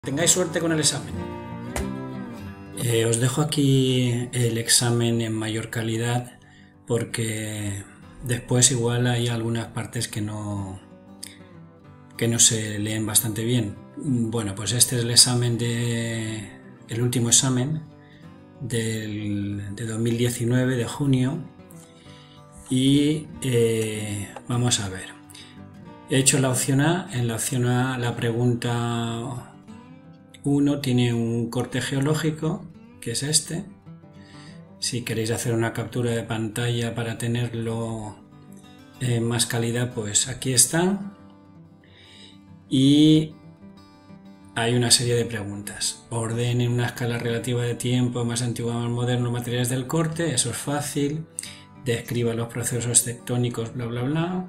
Tengáis suerte con el examen. Os dejo aquí el examen en mayor calidad porque después igual hay algunas partes que no se leen bastante bien. Bueno, pues este es el último examen de 2019, de junio, y vamos a ver. He hecho la opción A. En la opción A la pregunta 1 tiene un corte geológico, que es este. Si queréis hacer una captura de pantalla para tenerlo en más calidad, pues aquí está. Y hay una serie de preguntas. Ordene en una escala relativa de tiempo más antiguo más moderno materiales del corte, eso es fácil. Describa los procesos tectónicos, bla bla bla.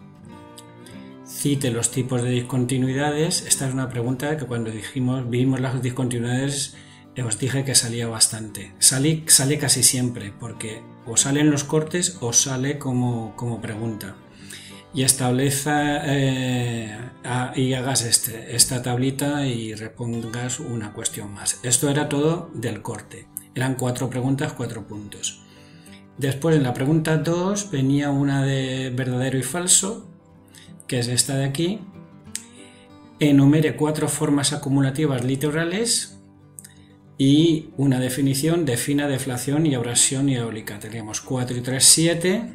Cite los tipos de discontinuidades. Esta es una pregunta que cuando vimos las discontinuidades os dije que salía bastante. Sale casi siempre, porque o salen los cortes o sale como pregunta. Y estableza y hagas esta tablita y respondas una cuestión más. Esto era todo del corte. Eran 4 preguntas, 4 puntos. Después en la pregunta 2 venía una de verdadero y falso, que es esta de aquí. Enumere 4 formas acumulativas litorales y una definición, defina deflación y abrasión hidráulica. Teníamos 4 y 3, 7.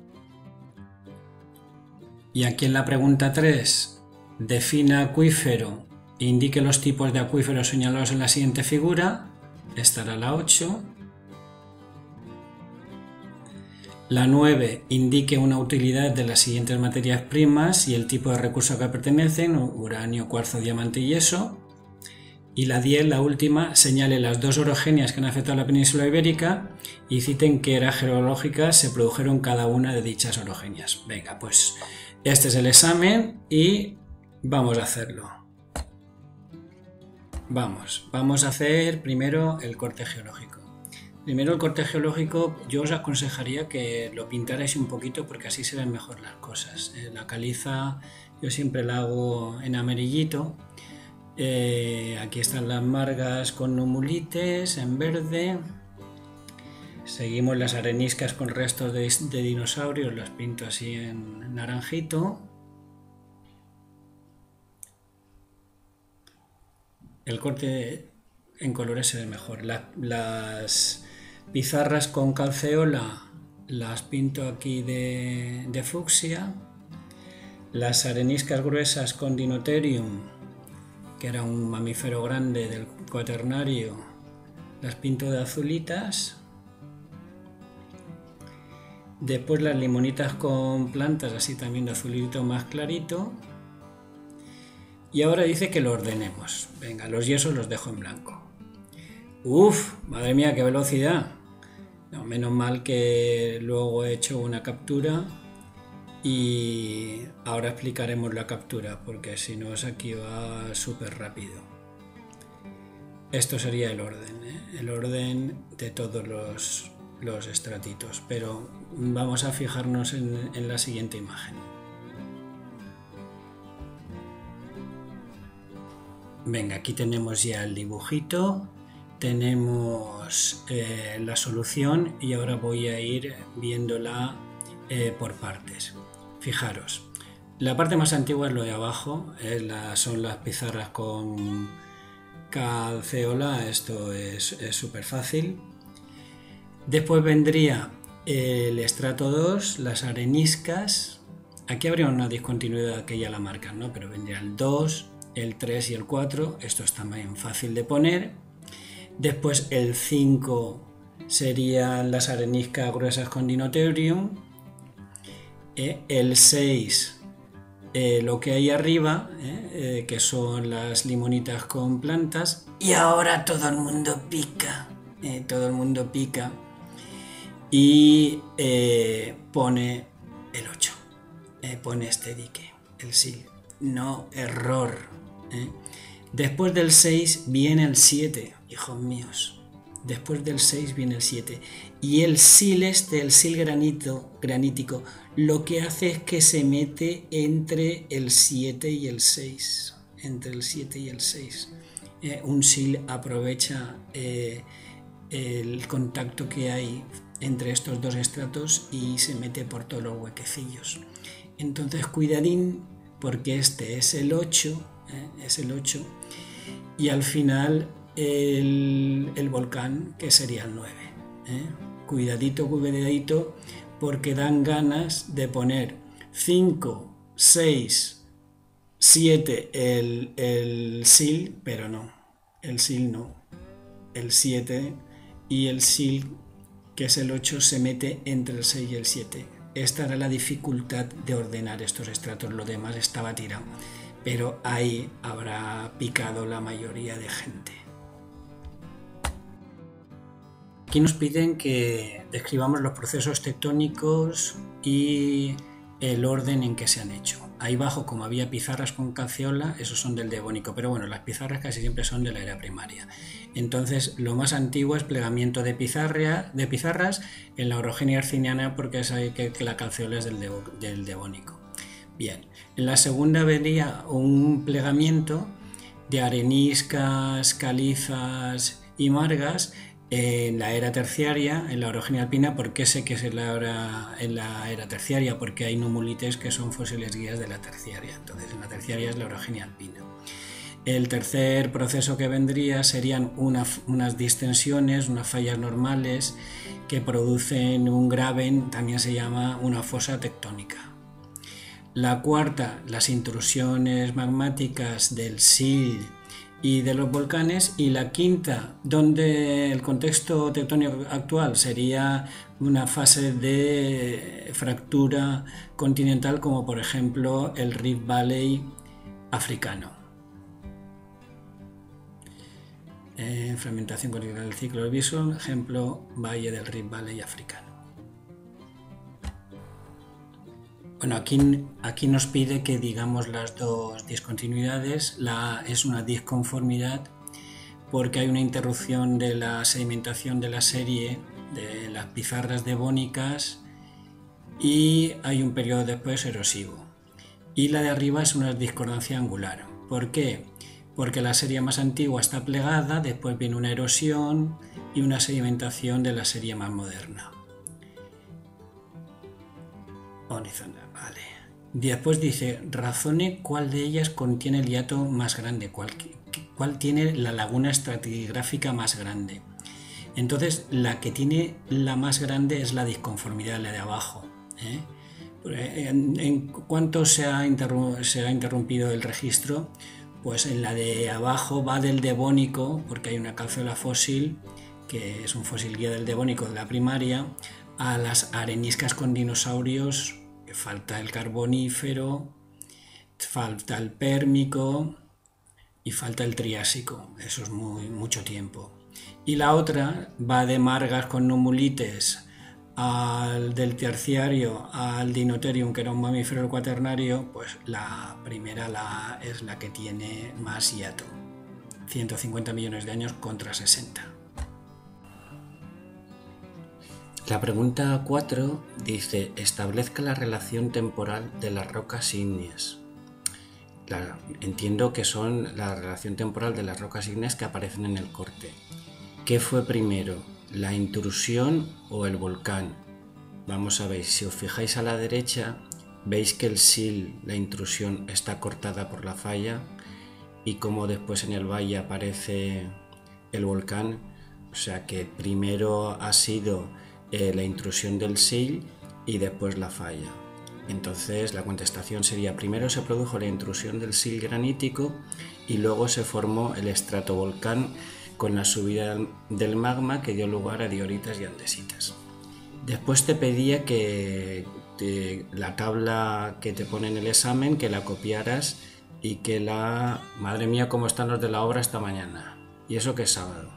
Y aquí en la pregunta 3, defina acuífero, indique los tipos de acuíferos señalados en la siguiente figura. Esta era la 8. La 9, indique una utilidad de las siguientes materias primas y el tipo de recurso a que pertenecen, uranio, cuarzo, diamante y yeso. Y la 10, la última, señale las 2 orogenias que han afectado a la península ibérica y citen qué eras geológicas se produjeron cada una de dichas orogenias. Venga, pues este es el examen y vamos a hacerlo. Vamos a hacer primero el corte geológico. Primero el corte geológico, yo os aconsejaría que lo pintarais un poquito porque así se ven mejor las cosas. La caliza yo siempre la hago en amarillito. Aquí están las margas con numulites en verde. Seguimos las areniscas con restos de dinosaurios, las pinto así en naranjito. El corte en colores se ve mejor. Las pizarras con calceola las pinto aquí de fucsia. Las areniscas gruesas con Dinotherium, que era un mamífero grande del cuaternario, las pinto de azulitas. Después las limonitas con plantas, así también de azulito más clarito. Y ahora dice que lo ordenemos. Venga, los yesos los dejo en blanco. ¡Uf! Madre mía, qué velocidad. No, menos mal que luego he hecho una captura y ahora explicaremos la captura, porque si no aquí va súper rápido. Esto sería el orden, el orden de todos los estratitos, pero vamos a fijarnos en la siguiente imagen. Venga, aquí tenemos ya el dibujito, tenemos la solución y ahora voy a ir viéndola por partes. Fijaros, la parte más antigua es lo de abajo, son las pizarras con calceola, esto es súper fácil. Después vendría el estrato 2, las areniscas. Aquí habría una discontinuidad que ya la marcan, ¿no? Pero vendría el 2, el 3 y el 4. Esto es también fácil de poner. Después el 5 serían las areniscas gruesas con Dinotherium. El 6, lo que hay arriba, que son las limonitas con plantas. Y ahora todo el mundo pica. Todo el mundo pica. Y pone el 8, pone este dique, el SIL, no error. Después del 6 viene el 7, hijos míos, después del 6 viene el 7, y el SIL el SIL granítico, lo que hace es que se mete entre el 7 y el 6, entre el 7 y el 6. un sil aprovecha el contacto que hay entre estos dos estratos y se mete por todos los huequecillos. Entonces cuidadín, porque este es el 8, es el 8, y al final el volcán, que sería el 9. Cuidadito, cuidadito, porque dan ganas de poner 5, 6, 7 el sil, pero no, el sil no, el 7 y el sil, que es el 8, se mete entre el 6 y el 7. Esta era la dificultad de ordenar estos estratos, lo demás estaba tirado, pero ahí habrá picado la mayoría de gente. Aquí nos piden que describamos los procesos tectónicos y el orden en que se han hecho. Ahí abajo, como había pizarras con calceola, esos son del Devónico, pero bueno, las pizarras casi siempre son de la era primaria. Entonces, lo más antiguo es plegamiento de pizarras en la orogenia herciniana, porque es ahí que la calceola es del Devónico. Bien, en la segunda venía un plegamiento de areniscas, calizas y margas en la era terciaria, en la orogenia alpina. ¿Por qué sé que es en la era terciaria? Porque hay numulites que son fósiles guías de la terciaria. Entonces, en la terciaria es la orogenia alpina. El tercer proceso que vendría serían unas distensiones, unas fallas normales que producen un graben, también se llama una fosa tectónica. La cuarta, las intrusiones magmáticas del sil y de los volcanes. Y la quinta, donde el contexto tectónico actual sería una fase de fractura continental, como por ejemplo el Rift Valley africano. Fragmentación continental del ciclo del Bison, ejemplo, Valle del Rift Valley africano. Bueno, aquí nos pide que digamos las dos discontinuidades. Es una disconformidad porque hay una interrupción de la sedimentación de la serie de las pizarras devónicas y hay un periodo después erosivo. Y la de arriba es una discordancia angular. ¿Por qué? Porque la serie más antigua está plegada, después viene una erosión y una sedimentación de la serie más moderna. Horizontal, vale. Después dice, razone cuál de ellas contiene el hiato más grande, cuál tiene la laguna estratigráfica más grande. Entonces, la que tiene la más grande es la disconformidad, la de abajo. ¿En cuánto se ha interrumpido el registro? Pues en la de abajo va del Devónico, porque hay una calceola fósil, que es un fósil guía del Devónico de la primaria, a las areniscas con dinosaurios, que falta el carbonífero, falta el pérmico y falta el triásico. Eso es mucho tiempo. Y la otra va de margas con numulites del terciario al Dinotherium, que era un mamífero cuaternario. Pues la primera es la que tiene más hiato, 150 millones de años contra 60. La pregunta 4 dice, establezca la relación temporal de las rocas ígneas. Entiendo que son la relación temporal de las rocas ígneas que aparecen en el corte. ¿Qué fue primero, la intrusión o el volcán? Vamos a ver, si os fijáis a la derecha, veis que el sil, la intrusión, está cortada por la falla y como después en el valle aparece el volcán. O sea que primero ha sido la intrusión del sil y después la falla. Entonces la contestación sería, primero se produjo la intrusión del sil granítico y luego se formó el estratovolcán con la subida del magma que dio lugar a dioritas y andesitas. Después te pedía que la tabla que te pone en el examen, que la copiaras y que Madre mía, cómo están los de la obra esta mañana. Y eso que es sábado.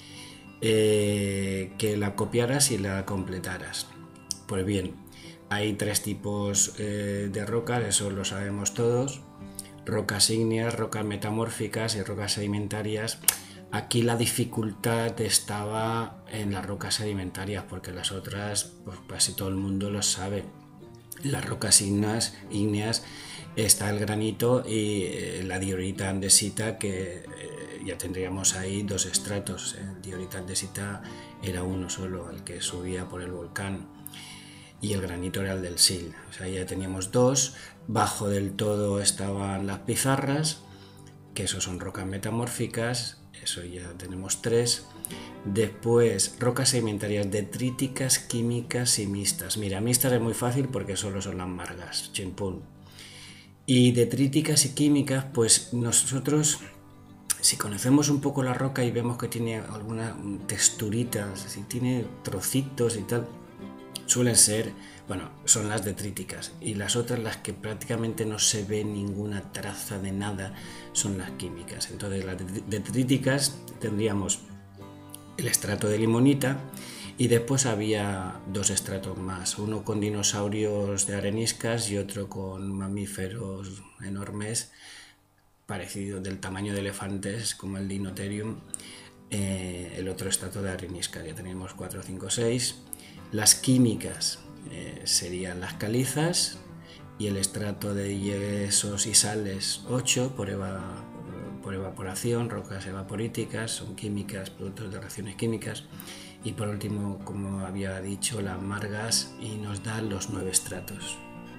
Que la copiaras y la completaras. Pues bien, hay tres tipos de rocas, eso lo sabemos todos. Rocas ígneas, rocas metamórficas y rocas sedimentarias. Aquí la dificultad estaba en las rocas sedimentarias, porque las otras, pues casi todo el mundo lo sabe. Las rocas ígneas está el granito y la diorita andesita, que ya tendríamos ahí dos estratos. El diorita andesita era uno solo, el que subía por el volcán, y el granito era el del Sil. O sea, ya teníamos dos. Bajo del todo estaban las pizarras, que eso son rocas metamórficas, eso ya tenemos tres. Después, rocas sedimentarias detríticas, químicas y mixtas. Mira, mixtas es muy fácil porque solo son las margas, chimpún. Y detríticas y químicas, pues nosotros, si conocemos un poco la roca y vemos que tiene alguna texturita, si tiene trocitos y tal, suelen ser, bueno, son las detríticas, y las otras, las que prácticamente no se ve ninguna traza de nada, son las químicas. Entonces las detríticas tendríamos el estrato de limonita, y después había dos estratos más, uno con dinosaurios de areniscas y otro con mamíferos enormes, parecidos, del tamaño de elefantes, como el Dinotherium. El otro estrato de areniscas, ya teníamos 4, 5, 6. Las químicas serían las calizas, y el estrato de yesos y sales 8 por evaporación, rocas evaporíticas, son químicas, productos de reacciones químicas. Y por último, como había dicho, las margas, y nos dan los 9 estratos.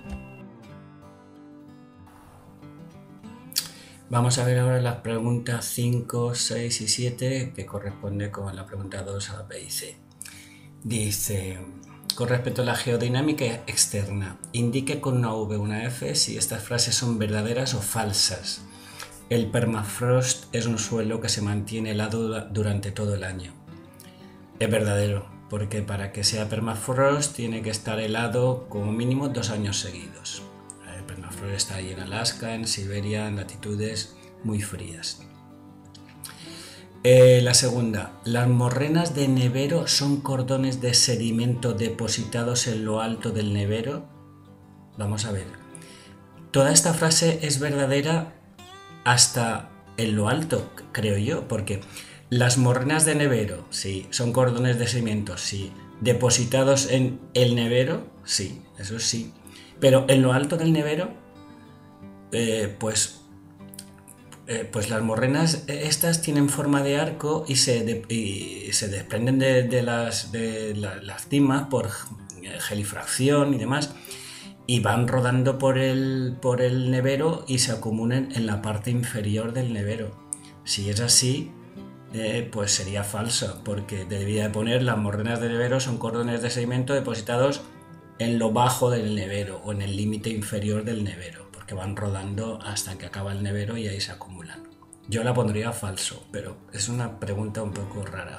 Vamos a ver ahora las preguntas 5, 6 y 7, que corresponde con la pregunta 2 a B y C. Dice, con respecto a la geodinámica externa, indique con una V o una F si estas frases son verdaderas o falsas. El permafrost es un suelo que se mantiene helado durante todo el año. Es verdadero, porque para que sea permafrost tiene que estar helado como mínimo 2 años seguidos. El permafrost está ahí en Alaska, en Siberia, en latitudes muy frías. La segunda, las morrenas de nevero son cordones de sedimento depositados en lo alto del nevero. Vamos a ver. Toda esta frase es verdadera hasta en lo alto, creo yo, porque las morrenas de nevero, sí. Son cordones de sedimento, sí. Depositados en el nevero, sí, eso sí. Pero en lo alto del nevero, pues las morrenas estas tienen forma de arco y se desprenden de las cimas por gelifracción y demás, y van rodando por el nevero y se acumulan en la parte inferior del nevero. Si es así, pues sería falso, porque debería de poner las morrenas de nevero son cordones de sedimento depositados en lo bajo del nevero o en el límite inferior del nevero, porque van rodando hasta que acaba el nevero y ahí se acumulan. Yo la pondría falso, pero es una pregunta un poco rara.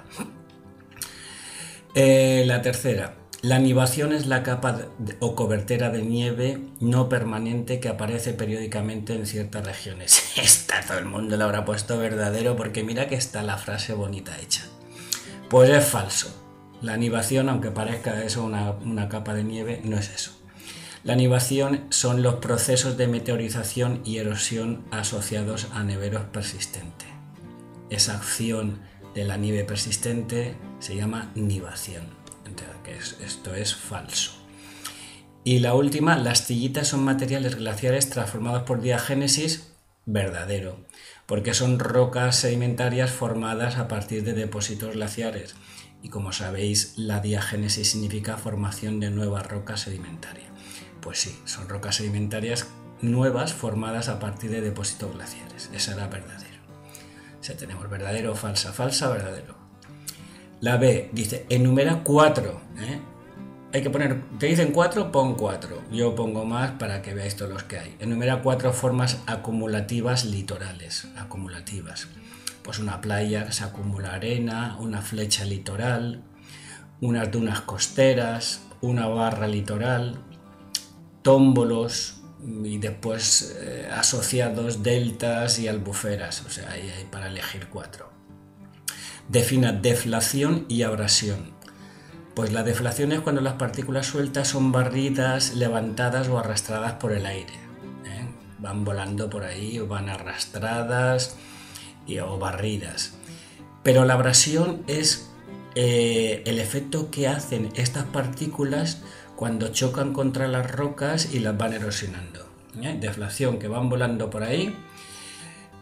La tercera, la nivación es la capa o cobertera de nieve no permanente que aparece periódicamente en ciertas regiones. Esta todo el mundo la habrá puesto verdadero, porque mira que está la frase bonita hecha. Pues es falso. La nivación, aunque parezca eso una capa de nieve, no es eso. La nivación son los procesos de meteorización y erosión asociados a neveros persistentes. Esa acción de la nieve persistente se llama nivación. Entonces, esto es falso. Y la última, las tillitas son materiales glaciares transformados por diagénesis, verdadero, porque son rocas sedimentarias formadas a partir de depósitos glaciares. Y como sabéis, la diagénesis significa formación de nuevas rocas sedimentarias. Pues sí, son rocas sedimentarias nuevas formadas a partir de depósitos glaciares. Eso era verdadero. O sea, tenemos verdadero, falsa, falsa, verdadero. La B dice, enumera 4. Hay que poner, te dicen 4, pon 4. Yo pongo más para que veáis todos los que hay. Enumera 4 formas acumulativas litorales. Acumulativas. Pues una playa, se acumula arena, una flecha litoral, unas dunas costeras, una barra litoral, tómbolos y después asociados deltas y albuferas. O sea, ahí hay para elegir 4. Defina deflación y abrasión. Pues la deflación es cuando las partículas sueltas son barridas, levantadas o arrastradas por el aire. Van volando por ahí o van arrastradas o barridas. Pero la abrasión es el efecto que hacen estas partículas cuando chocan contra las rocas y las van erosionando. Deflación, que van volando por ahí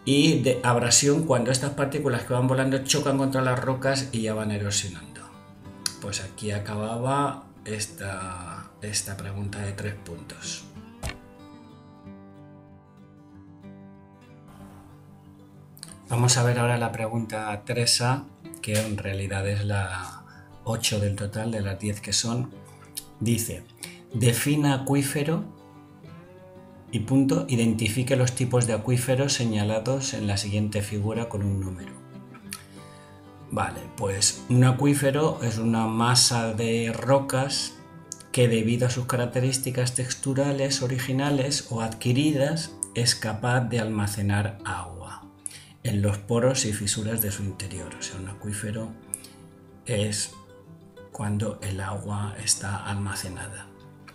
y de abrasión cuando estas partículas que van volando chocan contra las rocas y ya van erosionando. Pues aquí acababa esta pregunta de 3 puntos. Vamos a ver ahora la pregunta 3A, que en realidad es la 8 del total de las 10 que son. Dice, defina acuífero y punto, identifique los tipos de acuíferos señalados en la siguiente figura con un número. Vale, pues un acuífero es una masa de rocas que debido a sus características texturales originales o adquiridas es capaz de almacenar agua en los poros y fisuras de su interior. O sea, un acuífero es cuando el agua está almacenada.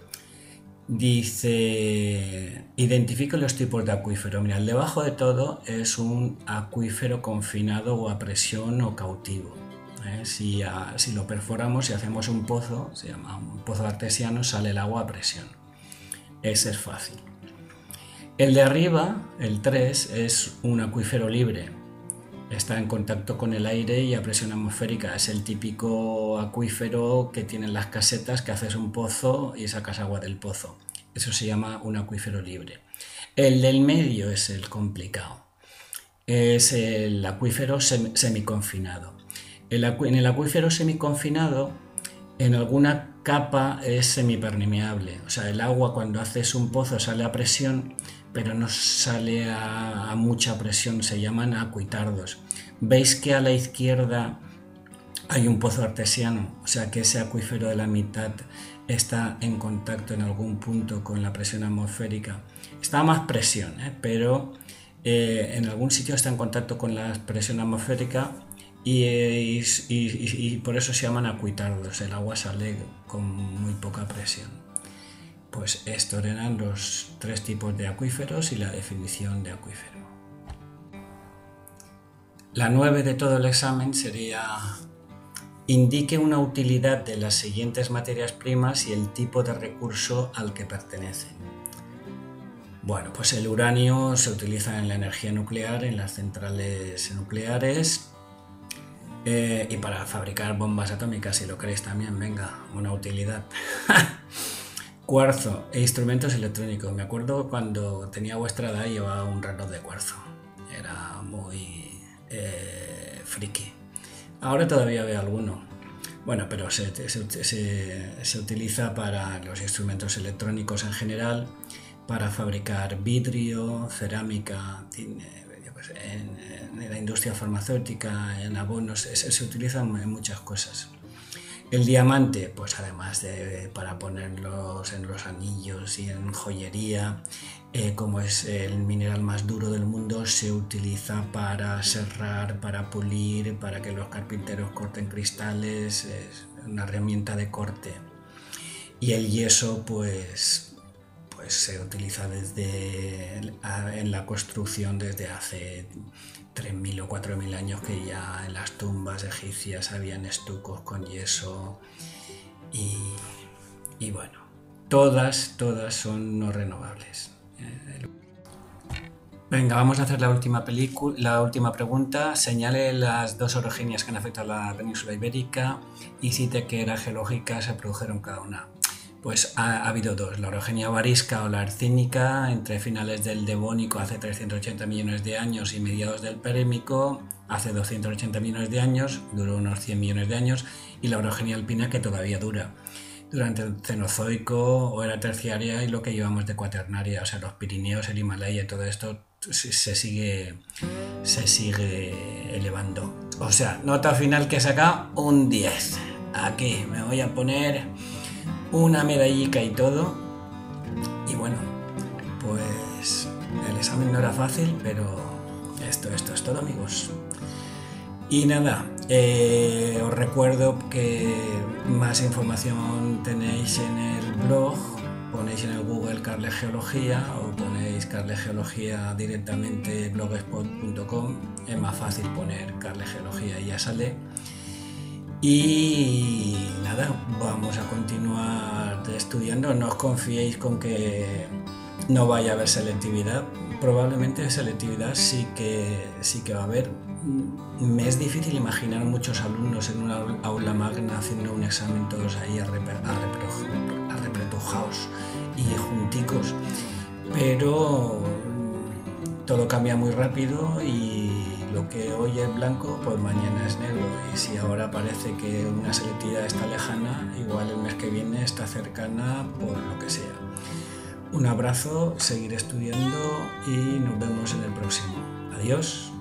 Dice, identifica los tipos de acuífero. Mira, el debajo de todo es un acuífero confinado o a presión o cautivo. Si lo perforamos y hacemos un pozo, se llama un pozo artesiano, sale el agua a presión. Ese es fácil. El de arriba, el 3, es un acuífero libre. Está en contacto con el aire y a presión atmosférica. Es el típico acuífero que tienen las casetas, que haces un pozo y sacas agua del pozo. Eso se llama un acuífero libre. El del medio es el complicado. Es el acuífero semiconfinado. En el acuífero semiconfinado, en alguna capa es semipermeable. O sea, el agua cuando haces un pozo sale a presión, pero no sale a mucha presión, se llaman acuitardos. Veis que a la izquierda hay un pozo artesiano, o sea que ese acuífero de la mitad está en contacto en algún punto con la presión atmosférica. Está a más presión, pero en algún sitio está en contacto con la presión atmosférica y por eso se llaman acuitardos. El agua sale con muy poca presión. Pues estos eran los 3 tipos de acuíferos y la definición de acuífero. La 9 de todo el examen sería: indique una utilidad de las siguientes materias primas y el tipo de recurso al que pertenecen. Bueno, pues el uranio se utiliza en la energía nuclear, en las centrales nucleares y para fabricar bombas atómicas, si lo queréis también, venga, una utilidad. Cuarzo e instrumentos electrónicos. Me acuerdo cuando tenía vuestra edad llevaba un reloj de cuarzo. Era muy friki. Ahora todavía veo alguno. Bueno, pero se utiliza para los instrumentos electrónicos en general, para fabricar vidrio, cerámica, en la industria farmacéutica, en abonos, se utiliza en muchas cosas. El diamante, pues además para ponerlos en los anillos y en joyería, como es el mineral más duro del mundo, se utiliza para serrar, para pulir, para que los carpinteros corten cristales, es una herramienta de corte. Y el yeso, pues se utiliza en la construcción desde hace 3.000 o 4.000 años, que ya en las tumbas egipcias habían estucos con yeso y bueno, todas son no renovables. Venga, vamos a hacer la última pregunta. Señale las 2 orogenias que han afectado a la península ibérica y cite qué eras geológicas se produjeron cada una. Pues ha habido 2, la orogenia varisca o la arcénica entre finales del Devónico hace 380 millones de años y mediados del Permico hace 280 millones de años, duró unos 100 millones de años, y la orogenia alpina, que todavía dura durante el Cenozoico o era terciaria y lo que llevamos de cuaternaria, o sea, los Pirineos, el Himalaya, todo esto se sigue elevando. O sea, nota final que saca un 10. Aquí me voy a poner una medallica y todo. Y bueno, pues el examen no era fácil, pero esto es todo, amigos. Y nada, os recuerdo que más información tenéis en el blog. Ponéis en el Google Carles Geología o ponéis Carles Geología directamente blogspot.com. Es más fácil poner Carles Geología y ya sale. Y nada, vamos a continuar estudiando. No os confiéis con que no vaya a haber selectividad, probablemente selectividad sí que va a haber. Me es difícil imaginar muchos alumnos en una aula magna haciendo un examen todos ahí arrepretujados y junticos, pero todo cambia muy rápido y lo que hoy es blanco, pues mañana es negro, y si ahora parece que una selectividad está lejana, igual el mes que viene está cercana por lo que sea. Un abrazo, seguir estudiando y nos vemos en el próximo. Adiós.